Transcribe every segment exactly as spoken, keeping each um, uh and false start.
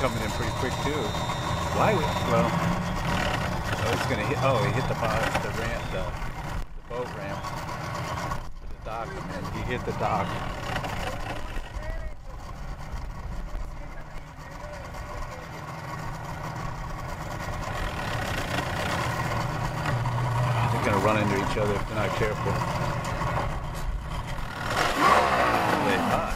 coming in pretty quick too. Why? Well, oh, it's gonna hit. Oh, he hit the bottom, the ramp, the, the boat ramp, the dock. Man, he hit the dock. They're gonna run into each other if they're not careful. They high.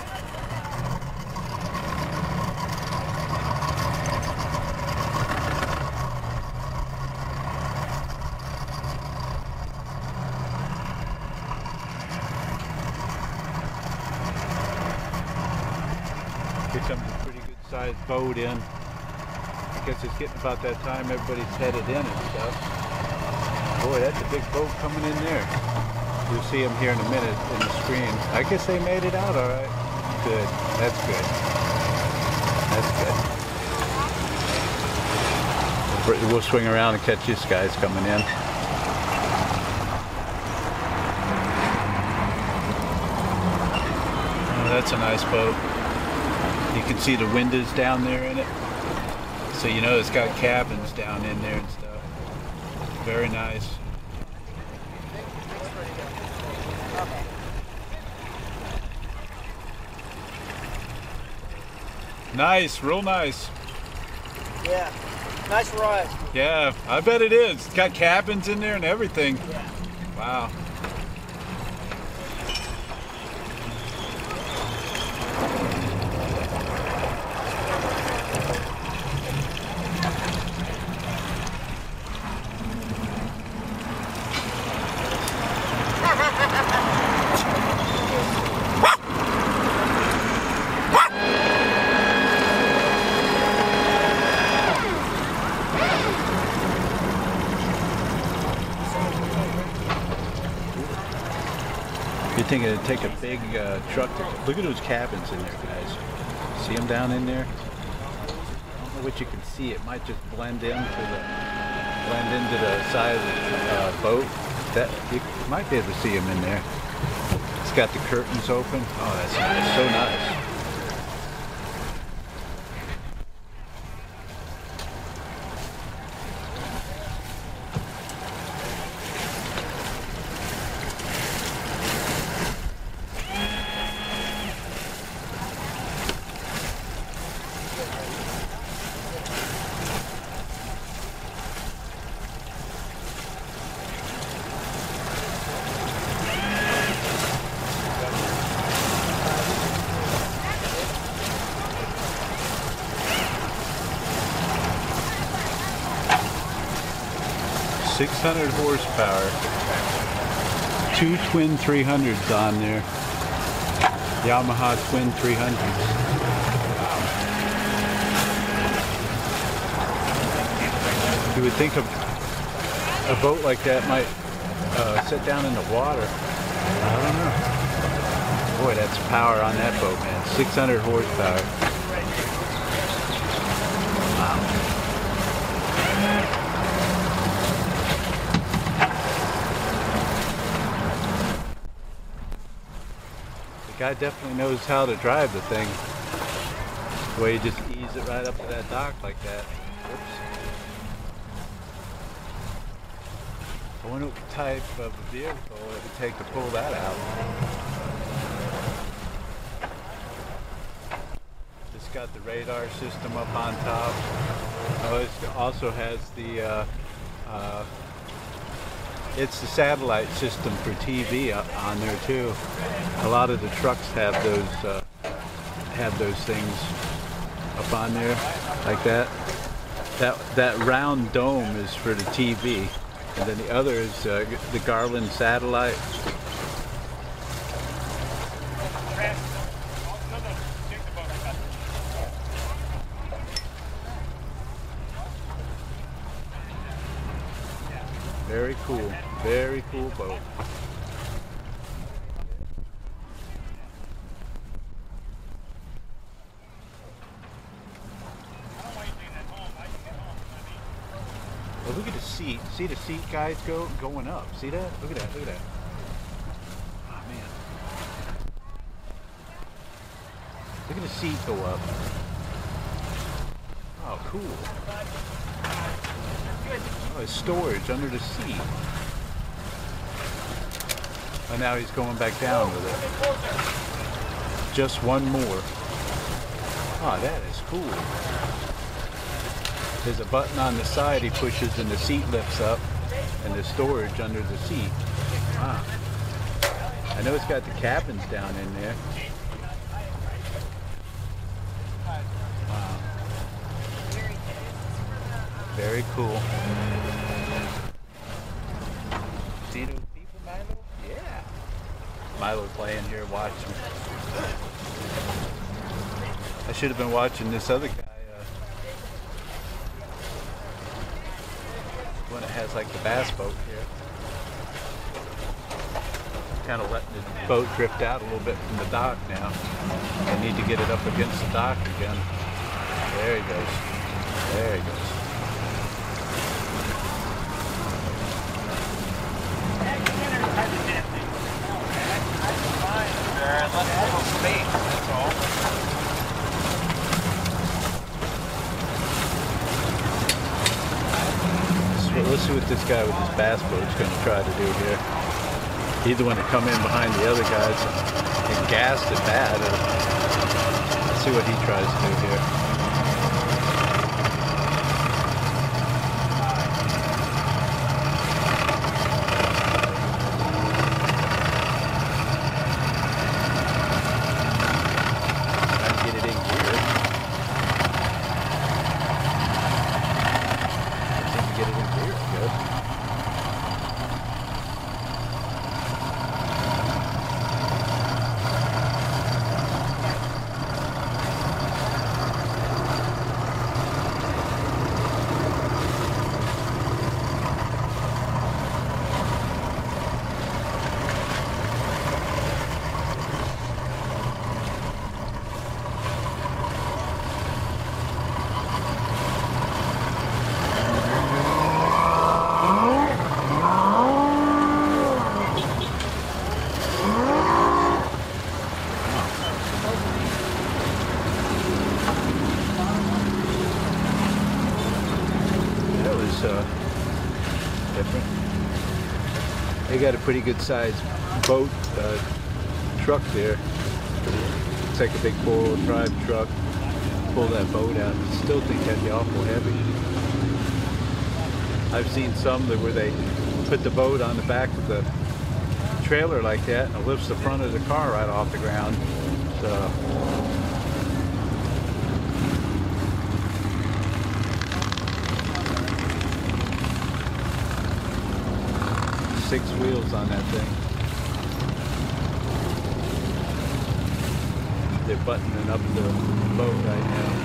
Here comes a pretty good sized boat in. I guess it's getting about that time everybody's headed in and stuff. Boy, that's a big boat coming in there. You'll see them here in a minute in the screen. I guess they made it out all right. Good. That's good. That's good. We'll swing around and catch these guys coming in. Oh, that's a nice boat. You can see the windows down there in it. So you know it's got cabins down in there and stuff. Very nice. Nice, real nice. Yeah, nice ride. Yeah, I bet it is. It's got cabins in there and everything. Yeah. Wow. You're thinking it'd take a big uh, truck to look at those cabins in there, guys. See them down in there? I don't know what you can see. It might just blend into the blend into the side of the uh, boat. That you might be able to see them in there. It's got the curtains open. Oh, that's nice. So nice. six hundred horsepower, two twin three hundreds on there, Yamaha twin three hundreds. Wow. You would think a, a boat like that might uh, sit down in the water. I don't know. Boy, that's power on that boat, man. six hundred horsepower. Wow. Guy definitely knows how to drive the thing. The way you just ease it right up to that dock like that. Whoops. I wonder what type of a vehicle it would take to pull that out. It's got the radar system up on top. Oh, it also has the uh, uh, it's the satellite system for T V on there too. A lot of the trucks have those uh, have those things up on there like that. That that round dome is for the T V, and then the other is uh, the Garland satellite. Very cool, very cool boat. Well, look at the seat. See the seat guys go going up. See that? Look at that. Look at that. Oh man. Look at the seat go up. cool. Oh, it's storage under the seat. Oh, now he's going back down with it. Just one more. Oh, that is cool. There's a button on the side he pushes and the seat lifts up, and the storage under the seat. Wow. I know it's got the cabins down in there. Wow. Very cool. See those people, Milo? Yeah. Milo playing here watching. I should have been watching this other guy. Uh, one that has like the bass boat here. Kind of letting the boat drift out a little bit from the dock now. I need to get it up against the dock again. There he goes. There he goes. So let's see what this guy with his bass boat is going to try to do here. He's the one to come in behind the other guys and gassed it bad. Let's see what he tries to do here. Uh, different. They got a pretty good sized boat uh, truck there. It's like a big four-wheel drive truck. Pull that boat out. I still think that'd be awful heavy. I've seen some that where they put the boat on the back of the trailer like that, and it lifts the front of the car right off the ground. So. Six wheels on that thing. They're buttoning up the boat right now.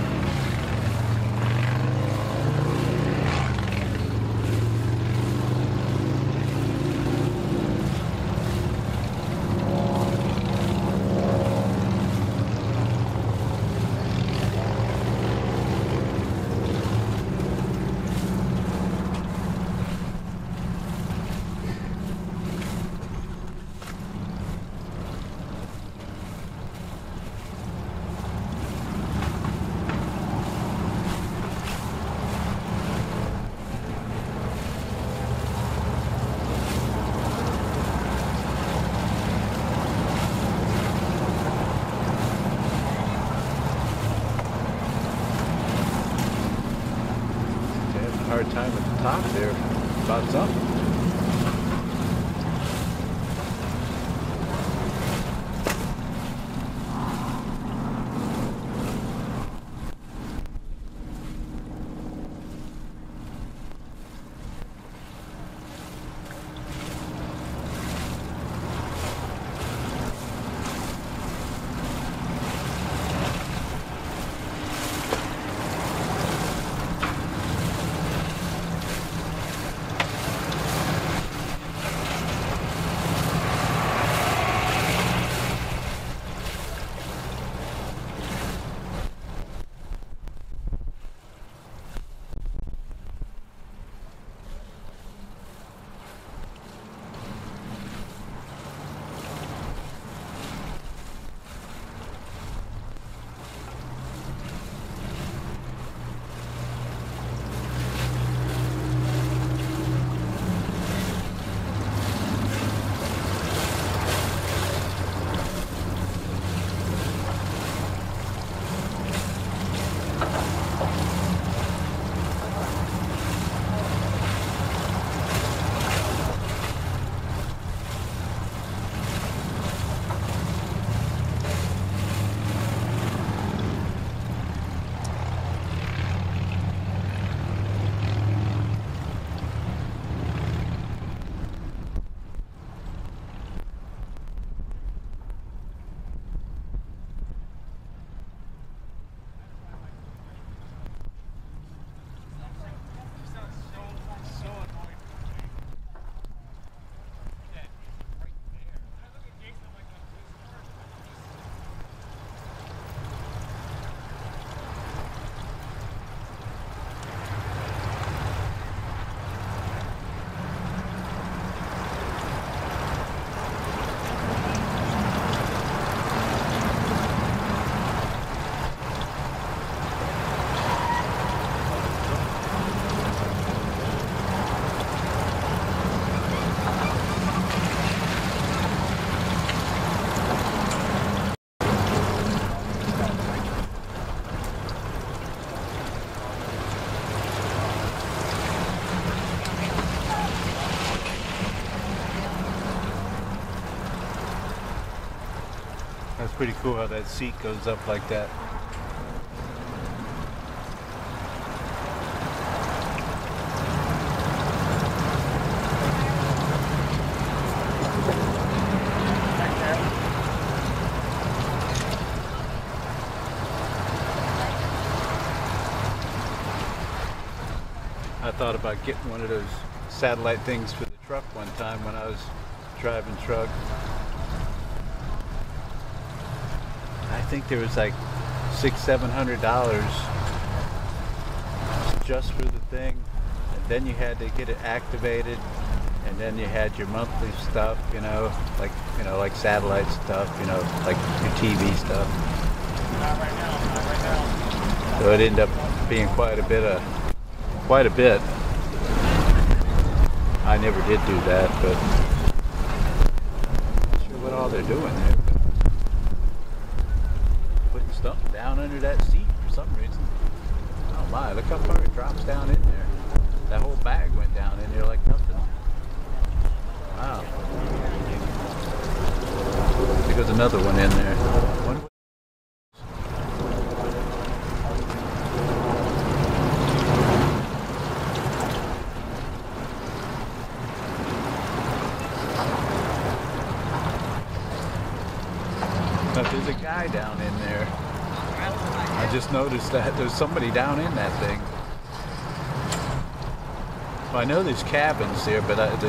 Hard time at the top there about something. pretty cool how that seat goes up like that. I thought about getting one of those satellite things for the truck one time when I was driving truck. I think there was like six, seven hundred dollars just for the thing, and then you had to get it activated, and then you had your monthly stuff, you know, like you know, like satellite stuff, you know, like your T V stuff. Not right now. Not right now. So it ended up being quite a bit of, quite a bit. I never did do that, but I'm not sure what all they're doing there. Putting stuff down under that seat for some reason. Oh my, look how far it drops down in there. That whole bag went down in there like nothing. Wow. There goes another one in there. One But there's a guy down in there. I just noticed that there's somebody down in that thing. Well, I know there's cabins there, but I, the,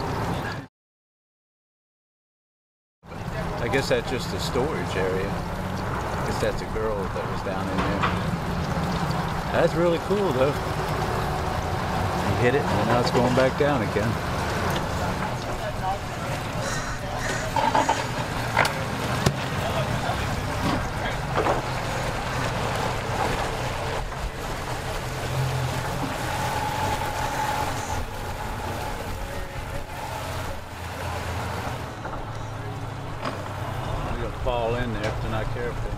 I guess that's just a storage area. I guess that's a girl that was down in there. That's really cool though. You hit it and now it's going back down again. Fall in there if they're not careful.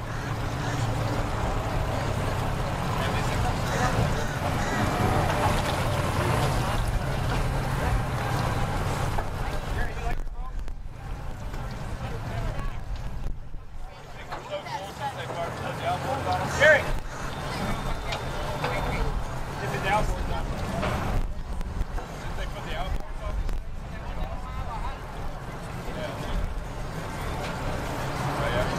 Jerry! Is it the outboard now? Did they put the outboard on? Yeah. Oh, yeah.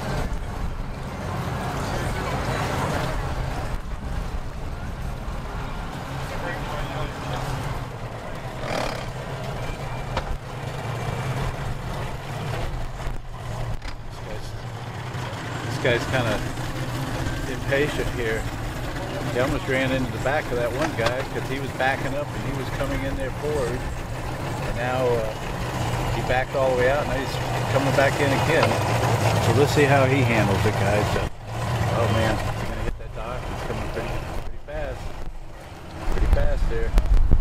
This guy's kind of impatient here. He almost ran into the back of that one guy because he was backing up and he was coming in there forward. And now uh, he backed all the way out and now he's coming back in again. So let's see how he handles it, guys. So, oh man, he's going to hit that dock. He's coming pretty, pretty fast. Pretty fast there.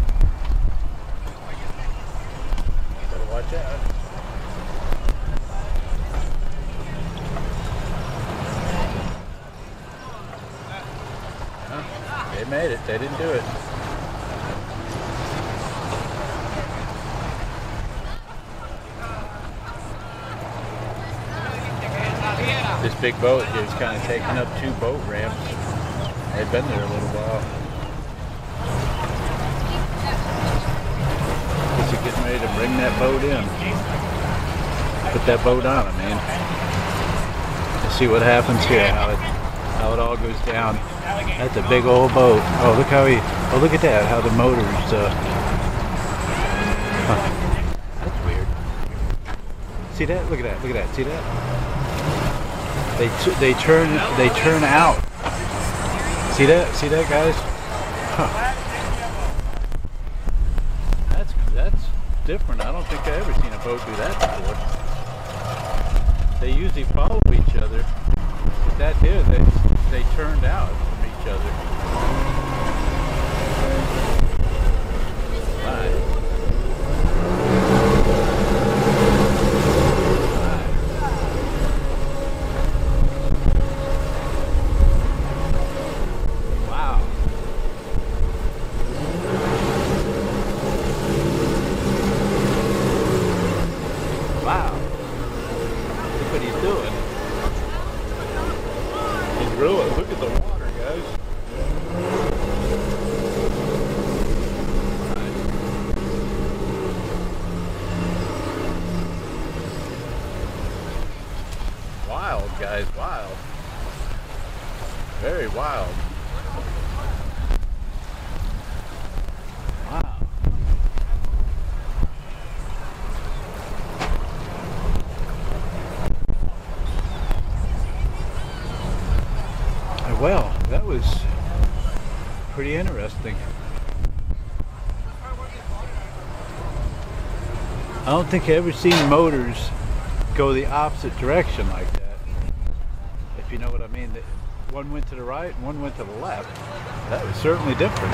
Better watch out. They made it. They didn't do it. This big boat here is kind of taking up two boat ramps. They've been there a little while. Guess you're getting ready to bring that boat in. Put that boat on, I mean. Let's see what happens here. How it, how it all goes down. That's a big old boat. Oh, look how he, oh, look at that, how the motor's, uh, huh. That's weird. See that? Look at that, look at that, see that? They, t they turn, they turn out. See that? See that, guys? Huh. That's, that's different. I don't think I've ever seen a boat do that before. They usually follow each other. But that here, they, they turned out from each other. Right. Right. Wow. Wow. Look what he's doing. I don't think I've ever seen motors go the opposite direction like that. If you know what I mean. One went to the right and one went to the left. That was certainly different.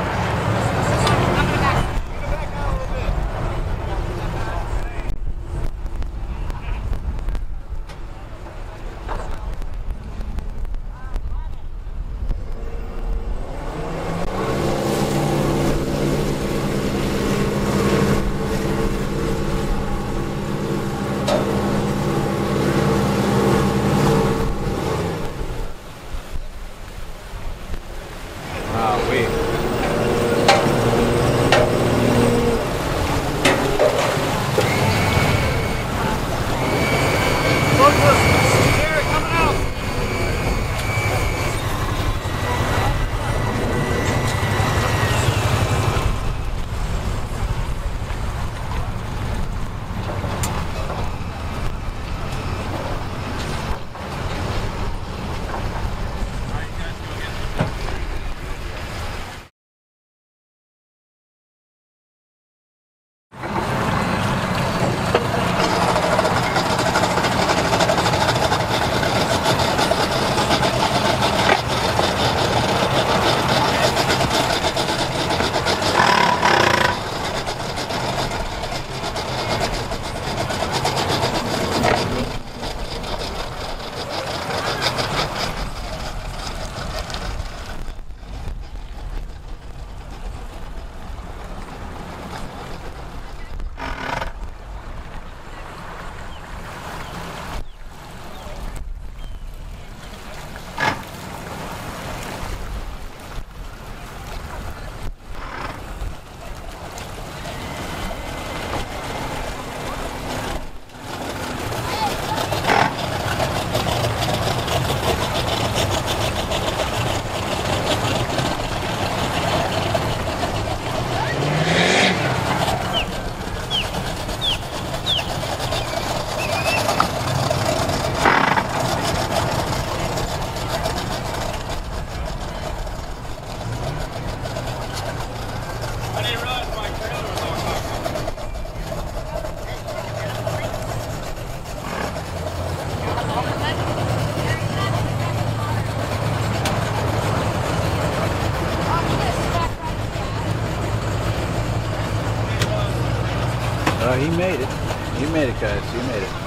Uh, he made it. He made it, guys. He made it.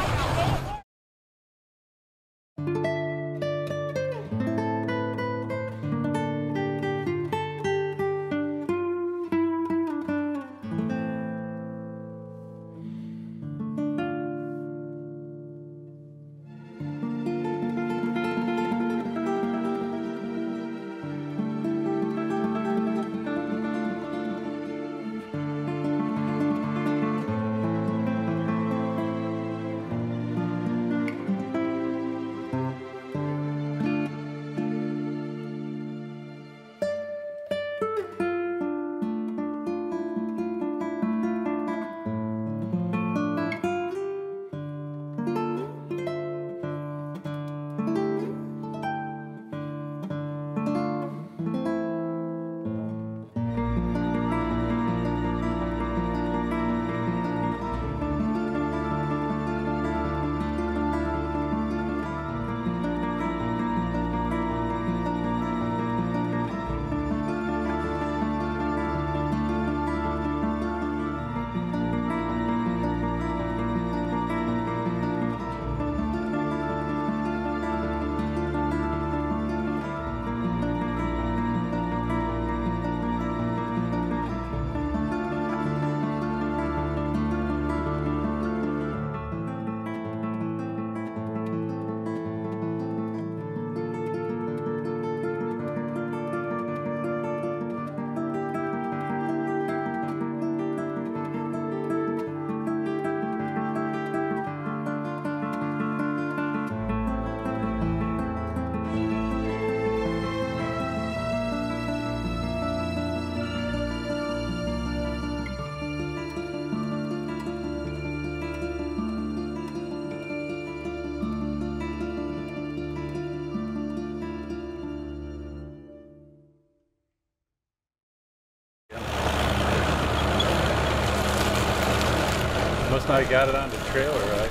Must not have got it on the trailer, right?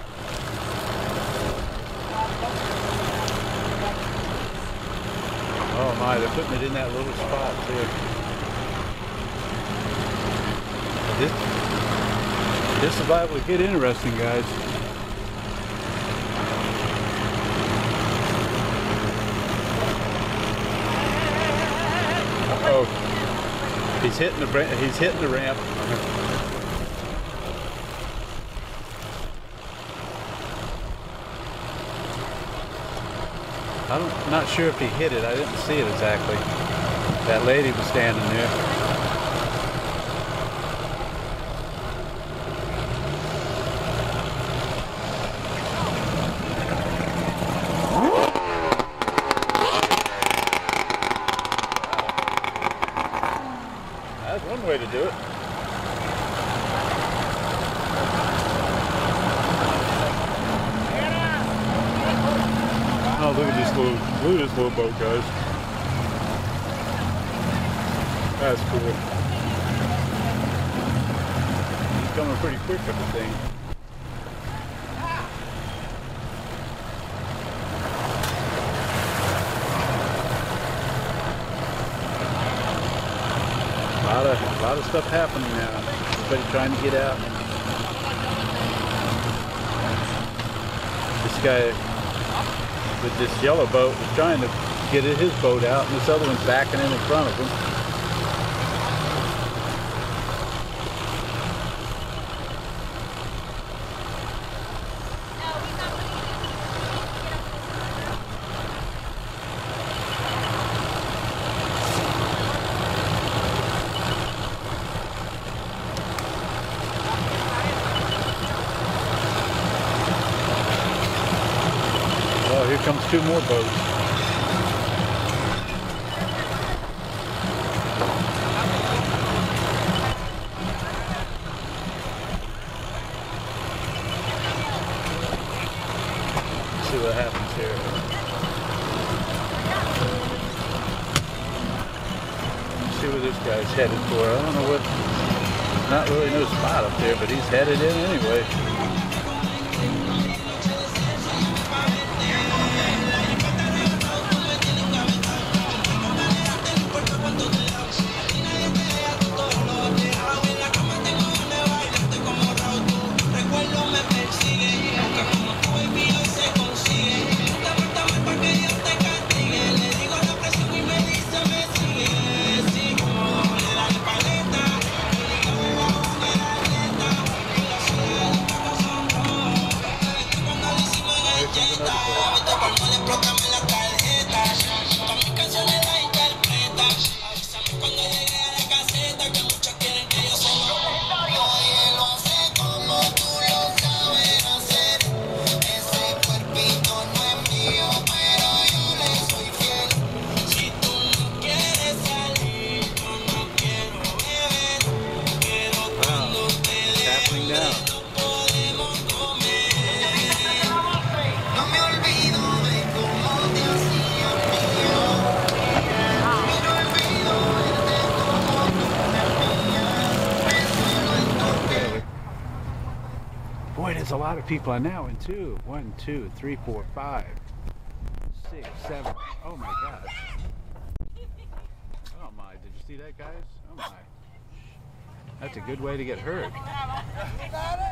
Oh my, they're putting it in that little spot too. This, this is liable to get interesting, guys. Uh-oh. He's hitting the he's hitting the ramp. I'm not sure if he hit it. I didn't see it exactly. That lady was standing there. That's one way to do it. Oh, look at this little, look at this little boat, guys. That's cool. He's coming pretty quick with the thing. A lot of, a lot of stuff happening now. Everybody trying to get out. This guy with this yellow boat was trying to get his boat out, and this other one's backing in in front of him. Oh, here comes two more boats. Let's see what happens here. Let's see where this guy's headed for. I don't know what, not really no spot up there, but he's headed in anyway. Boy, there's a lot of people on that one too. One, two, three, four, five, six, seven. Oh my gosh. Oh my, did you see that, guys? Oh my. That's a good way to get hurt.